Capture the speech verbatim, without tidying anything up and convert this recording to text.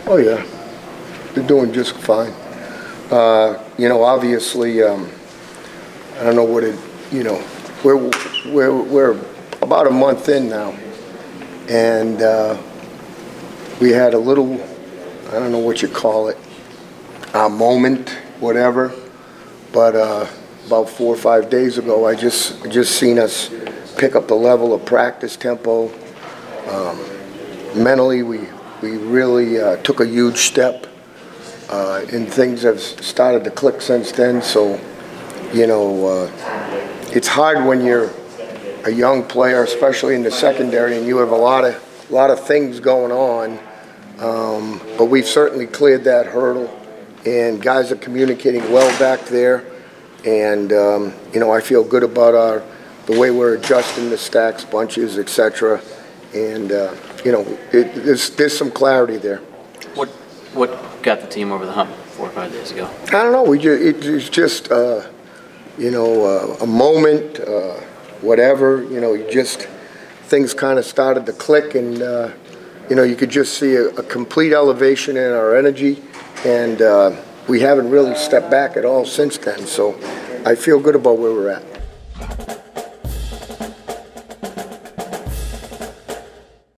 Oh yeah, they're doing just fine. Uh, you know, obviously, um, I don't know what it. You know, we're we're we're about a month in now, and uh, we had a little. I don't know what you call it, a moment, whatever. But uh, about four or five days ago, I just just seen us pick up the level of practice tempo. Um, mentally, we. We really uh, took a huge step, uh, and things have started to click since then. So, you know, uh, it's hard when you're a young player, especially in the secondary, and you have a lot of lot of things going on. Um, but we've certainly cleared that hurdle, and guys are communicating well back there. And um, you know, I feel good about our the way we're adjusting the stacks, bunches, et cetera. And uh, you know, it, there's there's some clarity there. What what got the team over the hump four or five days ago? I don't know. We just, it, it's just uh, you know uh, a moment, uh, whatever. You know, you just things kind of started to click, and uh, you know, you could just see a, a complete elevation in our energy, and uh, we haven't really stepped back at all since then. So I feel good about where we're at.